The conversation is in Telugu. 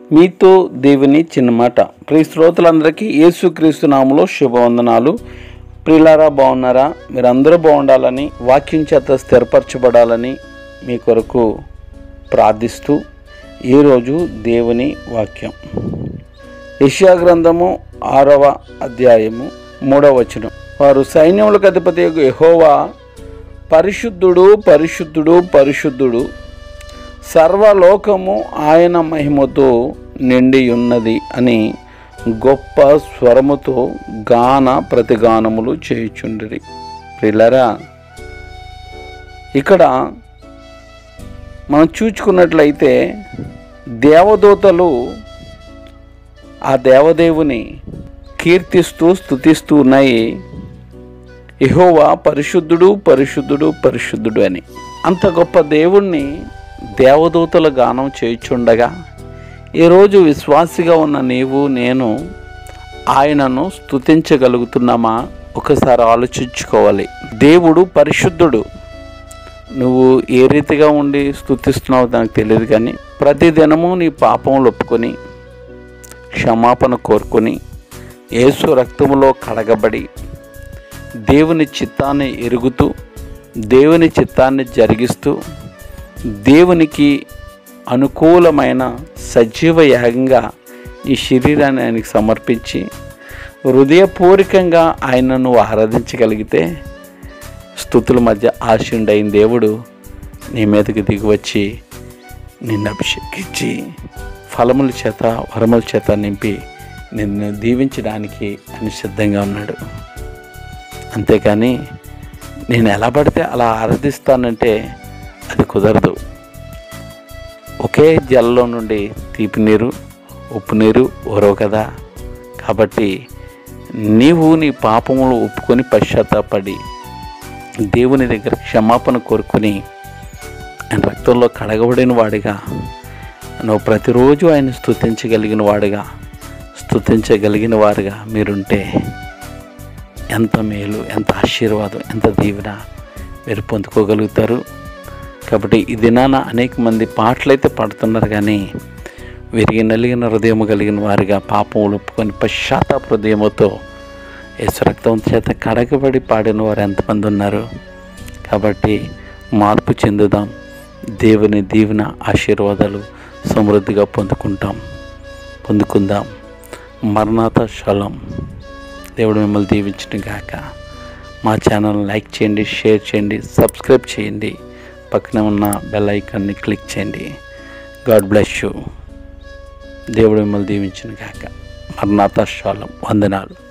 మీతో దేవుని చిన్న మాట. ప్రియ శ్రోతలందరికీ యేసుక్రీస్తు నామములో శుభవందనాలు. ప్రియులారా, బాగున్నారా? మీరందరూ బాగుండాలని, వాక్యం చేత స్థిరపరచబడాలని మీ కొరకు ప్రార్థిస్తూ ఈరోజు దేవుని వాక్యం యెషయా గ్రంథము 6వ అధ్యాయము 3వ వచనం. వారు సైన్యములకు అధిపతి యెహోవా పరిశుద్ధుడు, పరిశుద్ధుడు, పరిశుద్ధుడు, సర్వలోకము ఆయన మహిమతో నిండి ఉన్నది అని గొప్ప స్వరముతో గాన ప్రతిగానములు చేయుచుండిరి. ప్రియులారా, ఇక్కడ మనం చూచుకున్నట్లయితే దేవదూతలు ఆ దేవదేవుని కీర్తిస్తూ స్తుతిస్తూ ఉన్నాయి. యెహోవా పరిశుద్ధుడు, పరిశుద్ధుడు, పరిశుద్ధుడు అని. అంత గొప్ప దేవుణ్ణి దేవదూతల గానం చేయుచుండగా ఈరోజు విశ్వాసిగా ఉన్న నీవు నేను ఆయనను స్తుతించగలుగుతున్నామా? ఒకసారి ఆలోచించుకోవాలి. దేవుడు పరిశుద్ధుడు. నువ్వు ఏ రీతిగా ఉండి స్తుతిస్తున్నావో నాకు తెలియదు, కానీ ప్రతిదినము నీ పాపములు ఒప్పుకొని క్షమాపణ కోరుకొని యేసు రక్తములో కడగబడి దేవుని చిత్తాన్ని ఎరుగుతూ దేవుని చిత్తాన్ని జరిగిస్తూ దేవునికి అనుకూలమైన సజీవ యాగంగా ఈ శరీరాన్ని ఆయనకి సమర్పించి హృదయపూర్వకంగా ఆయనను ఆరాధించగలిగితే స్తుతుల మధ్య ఆశీనుడైన దేవుడు నీ మీదకి దిగివచ్చి నిన్ను అభిషేకించి ఫలముల చేత వరముల చేత నింపి నిన్ను దీవించడానికి ఆయన సిద్ధంగా ఉన్నాడు. అంతేకాని నేను ఎలా పడితే అలా ఆరాధిస్తానంటే అది కుదరదు. ఒకే జలలో నుండి తీపి నీరు ఉప్పు నీరు ఓరవు కదా. కాబట్టి నీవు నీ పాపములు ఒప్పుకొని పశ్చాత్తాపడి దేవుని దగ్గర క్షమాపణ కోరుకొని ఆయన రక్తంలో కడగబడిన వాడిగా నువ్వు ప్రతిరోజు ఆయన స్తుతించగలిగిన వాడుగా స్తుతించగలిగిన వారుగా మీరుంటే ఎంత మేలు, ఎంత ఆశీర్వాదం, ఎంత దీవెన మీరు పొందుకోగలుగుతారు. కాబట్టి ఈ దినాన అనేక మంది పాటలైతే పాడుతున్నారు, కానీ విరిగి నలిగిన హృదయం కలిగిన వారిగా పాపములు ఒప్పుకొని పశ్చాత్తాప హృదయముతో యేసు రక్తం చేత కడగబడి పాడిన వారు ఎంతమంది ఉన్నారు? కాబట్టి మార్పు చెందుదాం. దేవుని దీవెన ఆశీర్వాదాలు సమృద్ధిగా పొందుకుందాం. మరణాత షాలోం. దేవుడు మిమ్మల్ని దీవించును గాక. మా ఛానల్ని లైక్ చేయండి, షేర్ చేయండి, సబ్స్క్రైబ్ చేయండి, పక్కన ఉన్న బెల్ ఐకాన్ని క్లిక్ చేయండి. God bless you. దేవుడు మిమ్మల్ని దీవించును గాక. మరణాత షాలోం. వందనాలు.